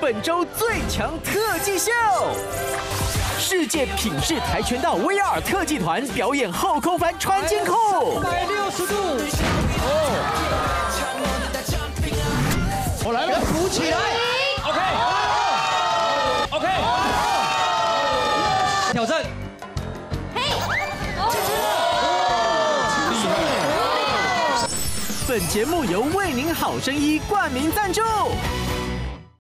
本周最强特技秀。世界品势跆拳道 VR 特技团表演后空翻穿金裤 ，160度。我来了，扶起来。OK。挑战。厉害。 本节目由为您好生衣冠名赞助。